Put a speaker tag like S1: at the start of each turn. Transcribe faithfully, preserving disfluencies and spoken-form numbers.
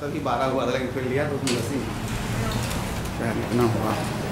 S1: तभी बारह हुआ था, लेकिन फिर लिया तो उसमें दस ही इतना हुआ।